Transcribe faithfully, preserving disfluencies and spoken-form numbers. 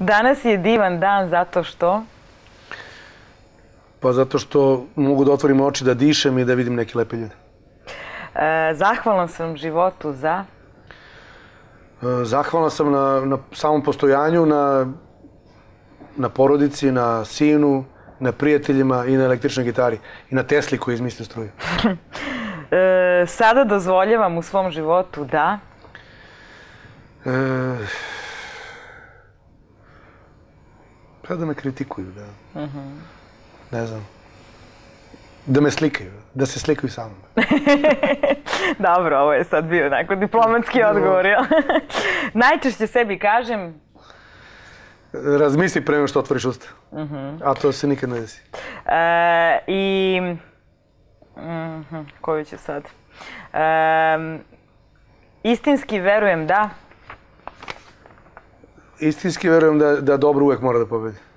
Danas je divan dan zato što... Pa zato što mogu da otvorim oči, da dišem i da vidim neke lepe ljude. Zahvalan sam životu za... Zahvalan sam na, na samom postojanju, na, na porodici, na sinu, na prijateljima i na električnoj gitari. I na Tesli koji izmislio struju. E, sada dozvoljavam u svom životu da... E, pa da me kritikuju, da. Uh-huh. Ne znam. Da me slikaju, da se slikaju sa mnom. Dobro, ovo je sad bio onako diplomatski odgovor, jel? Najčešće sebi kažem... Razmisli pre nego što otvoriš usta. Uh-huh. A to se nikad ne desi. E, I... Uh-huh. Koju ću sad? E, istinski verujem da... Istinski verujem da, da dobro uvek mora da pobedi.